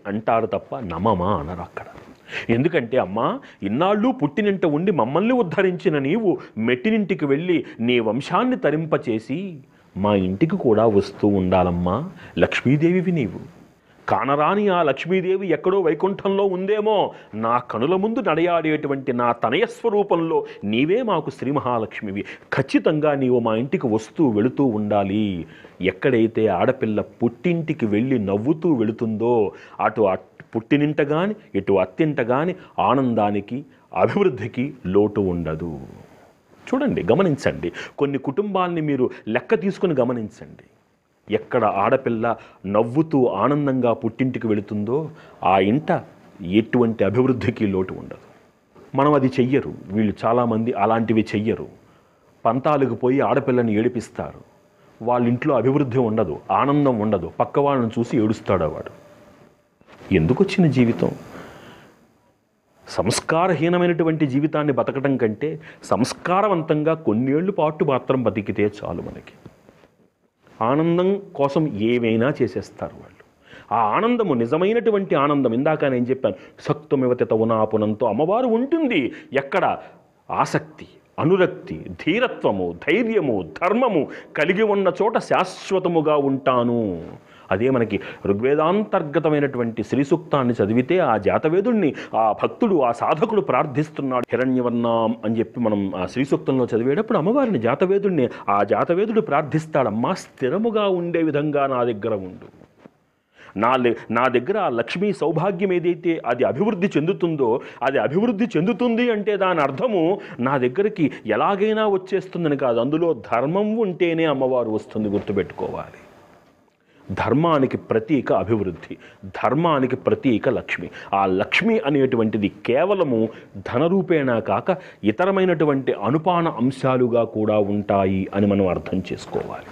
అంటారు తప్ప నమమా అనరు అక్కడ. ఎందుకంటే అమ్మా, ఇన్నాళ్ళు పుట్టినింట ఉండి మమ్మల్ని ఉద్ధరించిన నీవు మెట్టినింటికి వెళ్ళి నీ వంశాన్ని తరింపచేసి మా ఇంటికి కూడా వస్తూ ఉండాలమ్మా. లక్ష్మీదేవివి నీవు. కానరాని ఆ లక్ష్మీదేవి ఎక్కడో వైకుంఠంలో ఉందేమో, నా కనుల ముందు నడయాడేటువంటి నా తనయ స్వరూపంలో నీవే మాకు శ్రీ మహాలక్ష్మివి. ఖచ్చితంగా నీవు మా ఇంటికి వస్తూ వెళుతూ ఉండాలి. ఎక్కడైతే ఆడపిల్ల పుట్టింటికి వెళ్ళి నవ్వుతూ వెళుతుందో అటు పుట్టినింట కానీ ఇటు అత్తింట కానీ ఆనందానికి అభివృద్ధికి లోటు ఉండదు. చూడండి, గమనించండి. కొన్ని కుటుంబాల్ని మీరు లెక్క తీసుకుని గమనించండి. ఎక్కడ ఆడపిల్ల నవ్వుతూ ఆనందంగా పుట్టింటికి వెళుతుందో ఆ ఇంట ఎటువంటి అభివృద్ధికి లోటు ఉండదు. మనం అది చెయ్యరు. వీళ్ళు చాలామంది అలాంటివి చెయ్యరు. పంతాలకు పోయి ఆడపిల్లని ఏడిపిస్తారు. వాళ్ళ ఇంట్లో అభివృద్ధి ఉండదు, ఆనందం ఉండదు. పక్క వాళ్ళని చూసి ఏడుస్తాడు వాడు. ఎందుకు వచ్చిన జీవితం? సంస్కారహీనమైనటువంటి జీవితాన్ని బతకడం కంటే సంస్కారవంతంగా కొన్నేళ్ల పాటు మాత్రం బతికితే చాలు. మనకి ఆనందం కోసం ఏమైనా చేసేస్తారు వాళ్ళు. ఆ ఆనందము నిజమైనటువంటి ఆనందం. ఇందాక నేను చెప్పాను, సక్తుమివతి తవునాపునంతో అమ్మవారు ఉంటుంది. ఎక్కడ ఆసక్తి, అనురక్తి, ధీరత్వము, ధైర్యము, ధర్మము కలిగి ఉన్న చోట శాశ్వతముగా ఉంటాను. అదే మనకి ఋగ్వేదాంతర్గతమైనటువంటి శ్రీ సూక్తాన్ని చదివితే ఆ జాతవేదుణ్ణి ఆ భక్తుడు, ఆ సాధకుడు ప్రార్థిస్తున్నాడు. హిరణ్యవర్ణం అని చెప్పి మనం ఆ శ్రీ సూక్తంలో చదివేటప్పుడు అమ్మవారిని, జాతవేదుణ్ణి ఆ జాతవేదుడు ప్రార్థిస్తాడమ్మా, స్థిరముగా ఉండే విధంగా నా దగ్గర ఉండు. నా దగ్గర ఆ లక్ష్మీ సౌభాగ్యం ఏదైతే అది అభివృద్ధి చెందుతుందో, అది అభివృద్ధి చెందుతుంది అంటే దాని అర్థము నా దగ్గరికి ఎలాగైనా వచ్చేస్తుందని కాదు. అందులో ధర్మం ఉంటేనే అమ్మవారు వస్తుంది, గుర్తుపెట్టుకోవాలి. ధర్మానికి ప్రతీక అభివృద్ధి, ధర్మానికి ప్రతీక లక్ష్మి. ఆ లక్ష్మి అనేటువంటిది కేవలము ధనరూపేణా కాక ఇతరమైనటువంటి అనుపాన అంశాలుగా కూడా ఉంటాయి అని మనం అర్థం చేసుకోవాలి.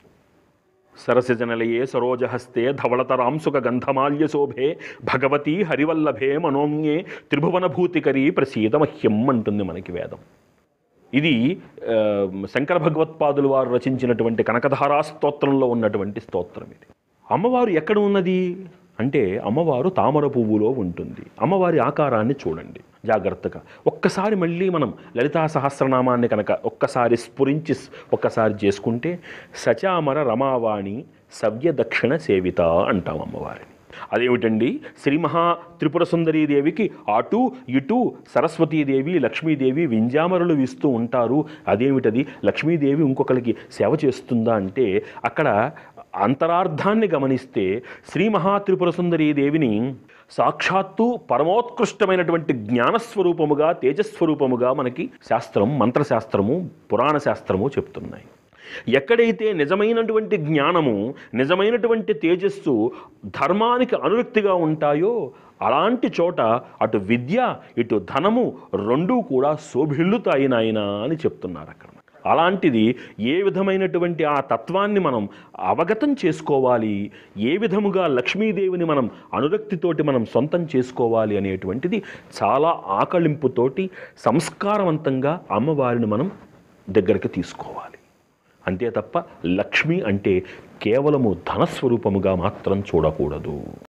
సరసిజనలయే సరోజహస్తే ధవళతరాంసుక గంధమాల్య శోభే భగవతీ హరివల్లభే మనోమ్యే త్రిభువనభూతికరీ ప్రసీదమహ్యం అంటుంది మనకి వేదం. ఇది శంకర భగవత్పాదులు వారు రచించినటువంటి కనకధారా స్తోత్రంలో ఉన్నటువంటి స్తోత్రం ఇది. అమ్మవారు ఎక్కడ ఉన్నది అంటే అమ్మవారు తామర పువ్వులో ఉంటుంది. అమ్మవారి ఆకారాన్ని చూడండి జాగ్రత్తగా. ఒక్కసారి మళ్ళీ మనం లలితా సహస్రనామాన్ని కనుక ఒక్కసారి స్ఫురించి ఒక్కసారి చేసుకుంటే సచామర రమావాణి సవ్య దక్షిణ సేవిత అంటాం అమ్మవారిని. అదేమిటండి, శ్రీ మహా త్రిపుర సుందరీదేవికి అటు ఇటు సరస్వతీదేవి, లక్ష్మీదేవి వింజామరులు వీస్తూ ఉంటారు. అదేమిటది, లక్ష్మీదేవి ఇంకొకరికి సేవ చేస్తుందా అంటే అక్కడ అంతరార్థాన్ని గమనిస్తే శ్రీ మహా త్రిపుర సుందరీదేవిని సాక్షాత్తు పరమోత్కృష్టమైనటువంటి జ్ఞానస్వరూపముగా, తేజస్వరూపముగా మనకి శాస్త్రం, మంత్రశాస్త్రము, పురాణ శాస్త్రము చెప్తున్నాయి. ఎక్కడైతే నిజమైనటువంటి జ్ఞానము, నిజమైనటువంటి తేజస్సు ధర్మానికి అనురక్తిగా ఉంటాయో అలాంటి చోట అటు విద్య ఇటు ధనము రెండూ కూడా శోభిల్లుతాయి నాయనా అని చెప్తున్నారు అక్కడ. అలాంటిది ఏ విధమైనటువంటి ఆ తత్వాన్ని మనం అవగతం చేసుకోవాలి, ఏ విధముగా లక్ష్మీదేవిని మనం అనురక్తితోటి మనం సొంతం చేసుకోవాలి అనేటువంటిది చాలా ఆకళింపుతోటి సంస్కారవంతంగా అమ్మవారిని మనం దగ్గరికి తీసుకోవాలి. అంతే తప్ప లక్ష్మి అంటే కేవలము ధనస్వరూపముగా మాత్రం చూడకూడదు.